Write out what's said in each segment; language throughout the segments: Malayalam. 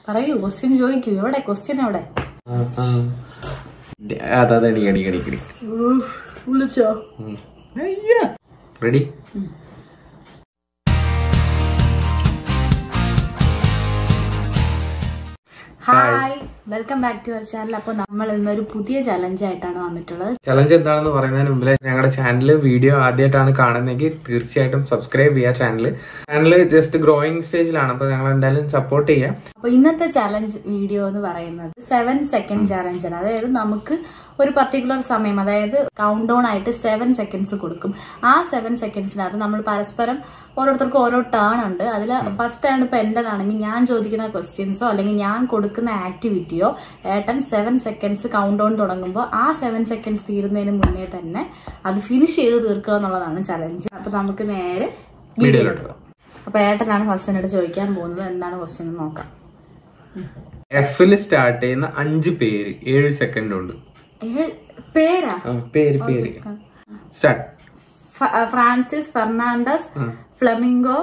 പറയൂ, ക്വസ്റ്റ്യൻ ചോദിക്കൂ. എവിടെ ക്വസ്റ്റ്യൻ? എവിടെ? വിളിച്ചോ? Ready? Hi, welcome back to our channel. അപ്പൊ നമ്മൾ ഇന്നൊരു പുതിയ ചലഞ്ച് ആയിട്ടാണ് വന്നിട്ടുള്ളത്. ചലഞ്ച് എന്താണെന്ന് പറയുന്നതിന് മുമ്പിൽ ഞങ്ങളുടെ ചാനൽ വീഡിയോ ആദ്യമായിട്ടാണ് കാണുന്നതെങ്കിൽ തീർച്ചയായിട്ടും സബ്സ്ക്രൈബ് ചെയ്യുക. ചാനൽ ജസ്റ്റ് ഗ്രോയിങ് സ്റ്റേജിലാണ്, അപ്പൊ ഞങ്ങൾ എന്തായാലും സപ്പോർട്ട് ചെയ്യാം. അപ്പൊ ഇന്നത്തെ ചലഞ്ച് വീഡിയോ എന്ന് പറയുന്നത് 7 സെക്കൻഡ് ചലഞ്ച് ആണ്. അതായത് നമുക്ക് ഒരു പർട്ടിക്കുലർ സമയം, അതായത് കൗണ്ട് ഡൗൺ ആയിട്ട് 7 സെക്കൻഡ്സ് കൊടുക്കും. ആ 7 സെക്കൻഡ്സിനകത്ത് നമ്മൾ പരസ്പരം ഓരോരുത്തർക്കും ഓരോ ടേൺ ഉണ്ട്. അതിൽ ഫസ്റ്റ് ടേൺ ഇപ്പൊ എന്റേതാണെങ്കിൽ ഞാൻ ചോദിക്കുന്ന ക്വസ്റ്റ്യൻസോ അല്ലെങ്കിൽ ഞാൻ കൊടുക്കുന്ന ആക്ടിവിറ്റിയോ ഏട്ടൻ 7 സെക്കൻഡ്സ് കൗണ്ട് ഡൗൺ തുടങ്ങുമ്പോൾ ആ 7 സെക്കൻഡ്സ് തീരുന്നതിന് മുന്നേ തന്നെ അത് ഫിനിഷ് ചെയ്ത് തീർക്കുക എന്നുള്ളതാണ് ചലഞ്ച്. അപ്പൊ നമുക്ക് നേരെ വീഡിയോയിലോട്ട്. അപ്പൊ ഏട്ടനാണ് ഫസ്റ്റ് എന്നോട് ചോദിക്കാൻ പോകുന്നത്. എന്താണ് ക്വസ്റ്റ്യൻ എന്ന് നോക്കാം. എഫിൽ സ്റ്റാർട്ട് ചെയ്യുന്ന 5 പേര് 7 സെക്കൻഡ് ഉണ്ട്. പേരാ? പേര് start. Francis, Fernandes, flamingo,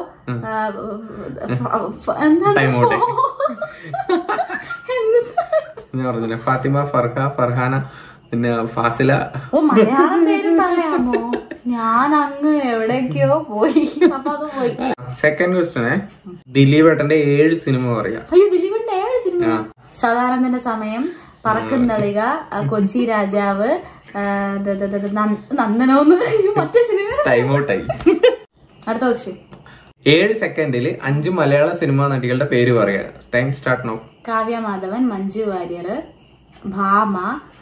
Fathima, Farhana, പിന്നെ ഫാസില. ഓ, മലയാളം പേര് പറയാമോ? ഞാൻ അങ്ങ് എവിടേക്കോ പോയി. അപ്പൊ അത് പോയി. സെക്കൻഡ് ക്വസ്റ്റ്യൻ, ദിലീപേട്ടന്റെ 7 സിനിമ പറയാം. അയ്യോ, ദിലീപേട്ടന്റെ 7 സിനിമ? സദാനന്ദന്റെ സമയം, പറക്കുന്നളിക, കൊച്ചി രാജാവ്, നന്ദനോന്ന്, മറ്റേ സിനിമ. ടൈം ഔട്ടായി. അടുത്ത ക്വസ്റ്റ്യൻ. 7 സെക്കൻഡിൽ 5 മലയാള സിനിമാ നടികളുടെ പേര് പറയാ. Time start now. Kavya Madhavan, Manju Warrier, Bhama,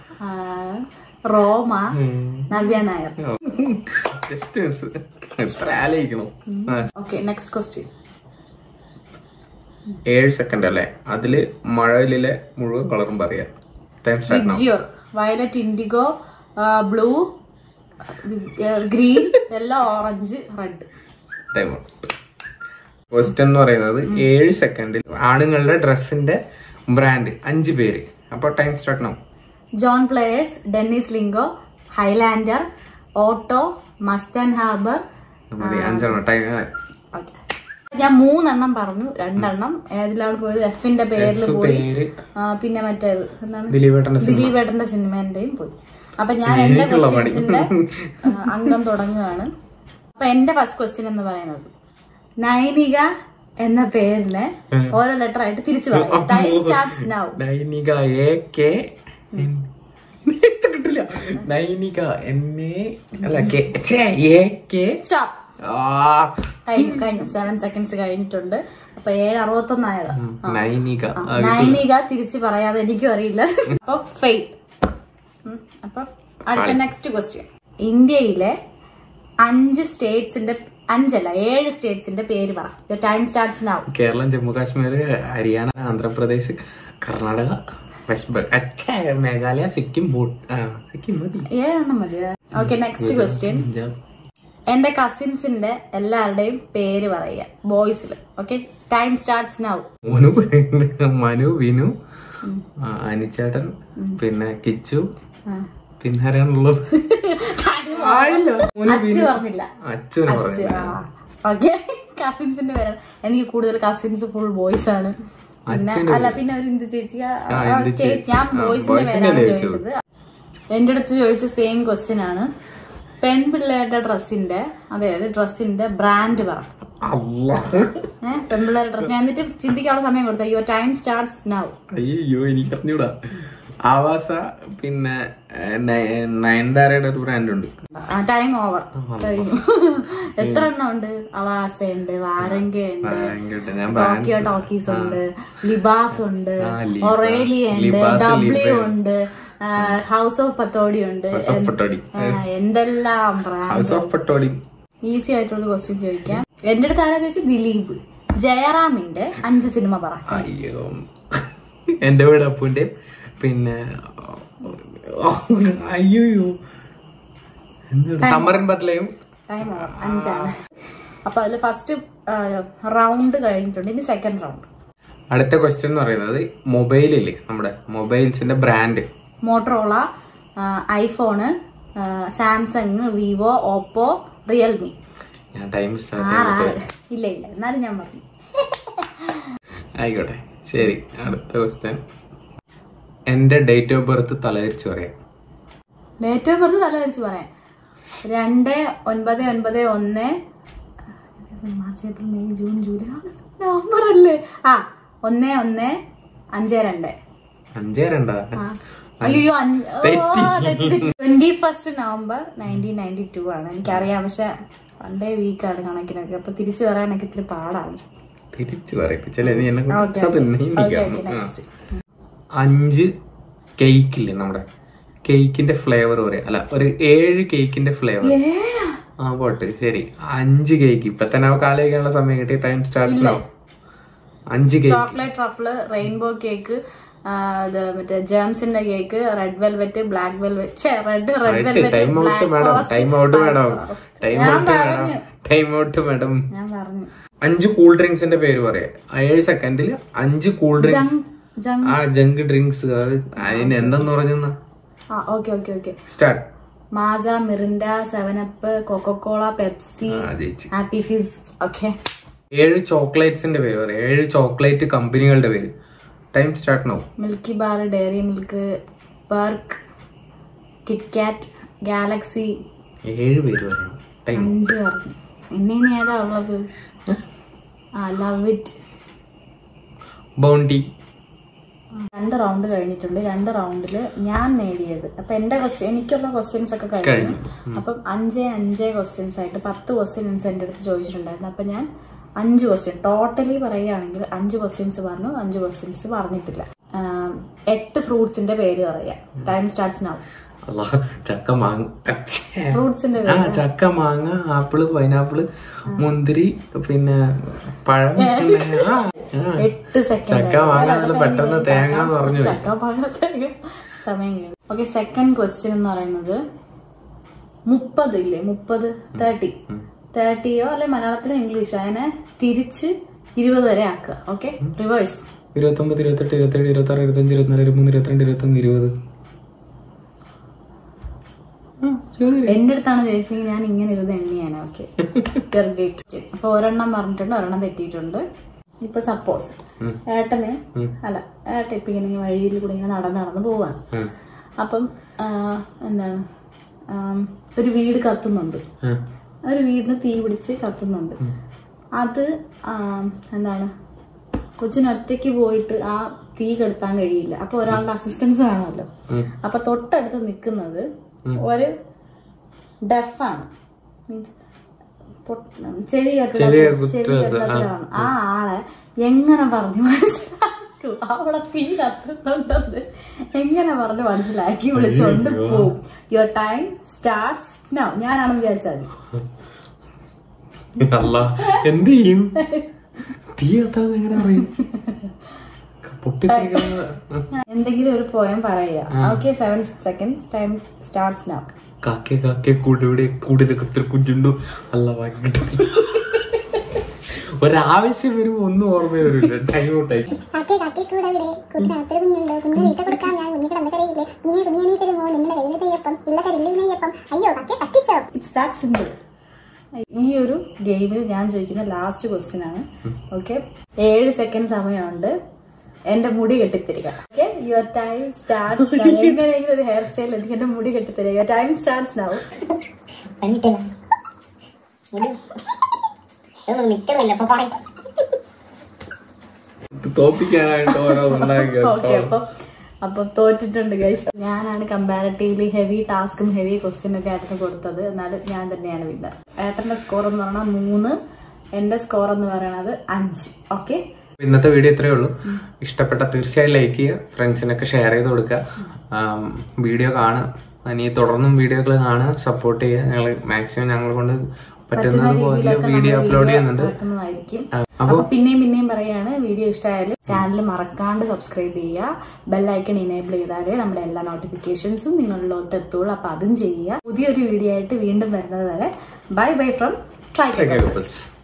Roma, Navya Nair. Okay, next question. 7 second അല്ലേ? അതില് മഴയിലെ മുഴുവൻ കളറും പറയാ. Time start now. Violet, indigo, blue, green, yellow, orange, red. Time out. Question എന്ന് പറയുന്നത് 7 സെക്കൻഡിൽ ആണുങ്ങളുടെ ഡ്രസ്സിന്റെ ബ്രാൻഡ് 5 പേര്. അപ്പൊ time start now. John Players, Dennis Lingo, Highlander, Otto, Mast and Harbour. 5 ഞാൻ 3 എണ്ണം പറഞ്ഞു. 2 എണ്ണം ഏതിലാണ് പോയത്? എഫിന്റെ പേരിൽ പോയി. പിന്നെ മറ്റേത് എന്താണ്? ദിലീപേട്ടന്റെ സിനിമന്റെയും പോയി. അപ്പൊ ഞാൻ എന്റെ ക്വസ്റ്റ്യൻസിന്റെ അംഗം തുടങ്ങുകയാണ്. അപ്പൊ എന്റെ ഫസ്റ്റ് ക്വസ്റ്റ്യൻ എന്ന് പറയുന്നത് നൈനിക എന്ന പേരിന് ഓരോ ലെറ്റർ ആയിട്ട് തിരിച്ചു പറയാം. Time starts now. നൈനിക കിട്ടില്ല. നൈനിക സ്റ്റോപ്പ്. കഴിഞ്ഞു. 7 സെക്കൻഡ്സ് കഴിഞ്ഞിട്ടുണ്ട്. അപ്പൊ 7:61 ആയതാ. നൈനിക തിരിച്ചു പറയാതെ എനിക്കും അറിയില്ല. അപ്പൊ ഫെയിൽ. അപ്പൊ അടുത്ത നെക്സ്റ്റ് ക്വസ്റ്റ്യൻ. ഇന്ത്യയിലെ 5 സ്റ്റേറ്റ്സിന്റെ 7 സ്റ്റേറ്റ്സിന്റെ പേര് പറ. Time starts now. Keralam, Jammu Kashmir, Haryana, Andhra Pradesh, Karnataka, Meghalaya, Sikkim. Sikkim മതി. 7 എണ്ണം മതി. Okay, next question. എന്റെ കസിൻസിന്റെ എല്ലാവരുടെയും പേര് പറയുക ബോയ്സിൽ. Okay, time starts now. Manu, Vinu, അനിച്ചേട്ടൻ, പിന്നെ കിച്ചു, പിന്നെ ആരാണുള്ളത്? അച്ചു പറഞ്ഞില്ല. ഓക്കെ, കസിൻസിന്റെ പേരാണ്. എനിക്ക് കൂടുതൽ കസിൻസ് ഫുൾ ബോയ്സ് ആണ്. പിന്നെ ഒരു ഇന്ദു ചേച്ചി. ഞാൻ ബോയ്സിന്റെ പേരാണ് ചോദിച്ചത്. എന്റെ അടുത്ത് ചോദിച്ച സെയിം ക്വസ്റ്റ്യൻ ആണ്. പെൺപിള്ളേരുടെ ഡ്രസ്സിന്റെ, അതായത് ഡ്രസ്സിന്റെ ബ്രാൻഡ് പറ. പെൺപിള്ളേരുടെ ഡ്രസ്. ഞാൻ എന്നിട്ട് ചിന്തിക്കാനുള്ള സമയം കൊടുത്ത. Your time starts now. അയ്യോ, എനിക്ക് അറിഞ്ഞൂടാ. ആവാസ, പിന്നെ നയൻതാരയുടെ ഒരു ബ്രാൻഡ് ഉണ്ട്. Time over. എത്ര എണ്ണം ഉണ്ട്? അവാസ ഉണ്ട്, വാരങ്ക ഉണ്ട്, ടോക്കിയോ ടോക്കീസ് ഉണ്ട്, ലിബാസ് ഉണ്ട്, ഒറേലിയ ഉണ്ട്, ഡബ്ല്യു ഉണ്ട്, ഹൗസ് ഓഫ് പത്തോടി ഉണ്ട്. എന്തെല്ലാം ബ്രാൻഡ്. ഈസി ആയിട്ടുള്ള ക്വസ്റ്റ്യൻ ചോദിക്കാം. എന്റെ അടുത്ത് ആരാ ചോദിച്ചു? ദിലീപ്. ജയറാമിന്റെ 5 സിനിമ പറ. അയ്യോ, എന്റെ വീട് അപ്പുന്റെ. പിന്നെ അയ്യോ, സമ്മറിൻ ബത്ലയും. ടൈം 5 ആണ്. അപ്പൊ അതിൽ ഫസ്റ്റ് റൗണ്ട് കഴിഞ്ഞിട്ടുണ്ട്. ഇനി സെക്കൻഡ് റൗണ്ട്. അടുത്ത ക്വസ്റ്റ്യൻ എന്ന് പറയുന്നത് മൊബൈലില്ലേ, നമ്മുടെ മൊബൈൽസിന്റെ brand. Motorola, iPhone, Samsung, Vivo, Oppo, Realme. ഞാൻ ടൈം ഇല്ല എന്നാലും ഞാൻ പറഞ്ഞു. ആയിക്കോട്ടെ, ശരി, അടുത്ത ക്വസ്റ്റ്യൻ. എന്റെ ഡേറ്റ് ഓഫ് ബർത്ത് തലതിരിച്ച് പറയാം. ഡേറ്റ് ഓഫ് ബർത്ത് തലതിരിച്ച് പറയാം. 2/9/1 March April May June July November അല്ലേ? 1/1/52. 5/2. അയ്യോ 21 നവംബർ 1992 ആണ്. എനിക്കറിയാം, പക്ഷെ പണ്ടേ വീക്കാണ് കണക്കിനൊക്കെ. അപ്പൊ തിരിച്ചു പറയാനൊക്കെ ഇത്തിരി പാടാണ്. തിരിച്ചു പറയിപ്പിച്ചല്ലേ നീ എന്നെ. 5 കേക്കില്ലേ നമ്മുടെ കേക്കിന്റെ ഫ്ലേവർ പറയാം. അല്ല, ഒരു 7 കേക്കിന്റെ ഫ്ലേവർ. പോട്ടെ, ശരി. 5 കേക്ക്. ഇപ്പൊ തന്നെ കാലിക്കാനുള്ള സമയം കിട്ടി. Time starts now. 5 cake. Chocolate truffle, rainbow cake, മറ്റേ ജേംസിന്റെ cake, red velvet, black velvet, red velvet. Time out madam. ഞാൻ പറഞ്ഞു 5 കൂൾ ഡ്രിങ്ക്സിന്റെ പേര് പറയാം. 7 സെക്കൻഡിൽ 5 കൂൾ ഡ്രിങ്ക്സ്. Junk drinks. അതിന് എന്തെന്ന് പറഞ്ഞെന്നാ? Start. Maaza, Mirinda, 7up, Coca Cola, Pepsi, happy fizz. Okay. 7 ചോക്ലേറ്റ്സിന്റെ പേര് പറയാം. 7 ചോക്ലേറ്റ് കമ്പനികളുടെ പേര്. Time start now. Milky Bar, Dairy Milk, Perk, KitKat, Galaxy. 7 പേര് പറയാം. 5 പറഞ്ഞു. ഇനി ഏതാ ഉള്ളത്? Love it, bounty. 2 റൗണ്ട് കഴിഞ്ഞിട്ടുണ്ട്. 2 റൗണ്ടില് ഞാൻ നേടിയത്. അപ്പൊ എന്റെ എനിക്കുള്ള ക്വസ്റ്റ്യൻസ് ഒക്കെ കഴിഞ്ഞു. അപ്പം 5 ക്വസ്റ്റ്യൻസ് ആയിട്ട് 10 ക്വസ്റ്റ്യൻസ് എന്റെ അടുത്ത് ചോദിച്ചിട്ടുണ്ടായിരുന്നു. അപ്പൊ ഞാൻ 5 ക്വസ്റ്റ്യൻ ടോട്ടലി പറയുകയാണെങ്കിൽ 5 ക്വസ്റ്റ്യൻസ് പറഞ്ഞു, 5 ക്വസ്റ്റ്യൻസ് പറഞ്ഞിട്ടില്ല. 8 ഫ്രൂട്ട്സിന്റെ പേര് പറയാം. Time starts now. ചക്ക, മാങ്ങ, ഫ്രൂട്ട്സിന്റെ ചക്ക, മാങ്ങ, ആപ്പിള്, പൈനാപ്പിള്, മുന്തിരി, പിന്നെ പഴം. 8 സെക്കൻഡ്. ചക്ക, മാങ്ങ. പെട്ടെന്ന് തേങ്ങ പറഞ്ഞു. ചക്ക, മാങ്ങ, തേങ്ങ. സമയം കഴിഞ്ഞു. ഓക്കെ. സെക്കൻഡ് ക്വസ്റ്റ്യൻ എന്ന് പറയുന്നത് 30 ഇല്ലേ? 30 അല്ലെ മലയാളത്തിലും ഇംഗ്ലീഷോ അതിനെ തിരിച്ച് 20 വരെ ആക്കുക. ഓക്കെ. റിവേഴ്സ്. 29, 28, 27, 26, 25, 24, 23, 22, 21, 20. എന്റെ അടുത്താണ് ചോദിച്ചെങ്കിൽ ഞാൻ ഇങ്ങനെ ഇരുന്ന് എണ്ണിയാണ്. ഓക്കെ. അപ്പൊ ഒരെണ്ണം പറഞ്ഞിട്ടുണ്ട്, ഒരെണ്ണം തെറ്റിയിട്ടുണ്ട്. ഇപ്പൊ സപ്പോസ് ഏട്ടൻ ഇപ്പൊ ഇങ്ങനെ വഴിയിൽ കൂടെ ഇങ്ങനെ നടന്ന് പോവാണ്. അപ്പം എന്താണ്, ഒരു വീട് കത്തുന്നുണ്ട്. ഒരു വീടിന് തീ പിടിച്ച് കത്തുന്നുണ്ട്. അത് എന്താണ്, കൊച്ചിന് ഒറ്റയ്ക്ക് പോയിട്ട് ആ തീ കെടുത്താൻ കഴിയില്ല. അപ്പൊ ഒരാളുടെ അസിസ്റ്റൻസ് വേണമല്ലോ. അപ്പൊ തൊട്ടടുത്ത് നിൽക്കുന്നത് ഒരു ഡെഫാണ്, മീൻസ് ചെവി കേട്ടതാണ്. ആ ആളെ എങ്ങനെ പറഞ്ഞു മനസ്സിലാക്കും? അവിടെ തീ കത്തുന്നുണ്ടെന്ന് എങ്ങനെ പറഞ്ഞു മനസ്സിലാക്കി വിളിച്ചോണ്ട് പോവും? Your time starts now. ഞാനാണെന്ന് വിചാരിച്ചാൽ എന്ത് ചെയ്യും? തീ കത്താന്ന് എങ്ങനെ പറയും? എന്തെങ്കിലും ഒരു പോയം പറയുക. Okay. 7 seconds. Time starts now. കാക്കേ കാക്കേ കൂടെ കൂടിലൊക്കെ കുഞ്ഞുണ്ടു. അല്ല വാങ്ങിട്ട് ഒരാവശ്യം വരുമ്പോ ഒന്നും ഓർമ്മ വരില്ല. ടൈം ഔട്ടായി. It's that simple. ഈ ഒരു ഗെയിമിൽ ഞാൻ ചോദിക്കുന്ന ലാസ്റ്റ് ക്വസ്റ്റ്യൻ ആണ്. ഓക്കെ. 7 സെക്കൻഡ് സമയമുണ്ട്. എന്റെ മുടി കെട്ടിത്തരിക. Okay. Your time starts now. എങ്ങനെയെങ്കിലും ഒരു ഹെയർ സ്റ്റൈൽ എനിക്ക് എന്റെ മുടി കെട്ടിത്തരിക. Your time starts now. അപ്പൊ തോറ്റിട്ടുണ്ട് ഗൈസ്. ഞാനാണ് കമ്പാരിറ്റീവ്ലി ഹെവി ടാസ്കും ഹെവി ക്വസ്റ്റ്യൻ ഒക്കെ ഏട്ടന് കൊടുത്തത്. എന്നാലും ഞാൻ തന്നെയാണ് വിന്നർ. ഏട്ടന്റെ സ്കോർ എന്ന് പറഞ്ഞാൽ 3, എന്റെ സ്കോർ എന്ന് പറയുന്നത് 5. ഓക്കെ. ഇന്നത്തെ വീഡിയോ ഇത്രയേ ഉള്ളൂ. ഇഷ്ടപ്പെട്ട തീർച്ചയായും ലൈക്ക് ചെയ്യുക, ഫ്രണ്ട്സിനൊക്കെ ഷെയർ ചെയ്ത് കൊടുക്കുക. വീഡിയോ കാണുക. ഇനി തുടർന്നും വീഡിയോകൾ കാണുക, സപ്പോർട്ട് ചെയ്യുക. ഞങ്ങൾ മാക്സിമം ഞങ്ങളെ കൊണ്ട് പറ്റുന്നത് പോലെ വീഡിയോ അപ്ലോഡ് ചെയ്യുന്നുണ്ട്. അപ്പൊ പിന്നെയും പറയാണ്, വീഡിയോ ഇഷ്ടമായാലും ചാനൽ മറക്കാണ്ട് സബ്സ്ക്രൈബ് ചെയ്യുക. ബെല്ലൈക്കൺ ഇനേബിൾ ചെയ്താലേ നമ്മുടെ എല്ലാ നോട്ടിഫിക്കേഷൻസും നിങ്ങളിലോട്ട് എത്തുള്ളൂ. അപ്പൊ അതും ചെയ്യുക. പുതിയൊരു വീഡിയോ ആയിട്ട് വീണ്ടും വരുന്നത് വരെ ബൈ ഫ്രം ട്രൈ.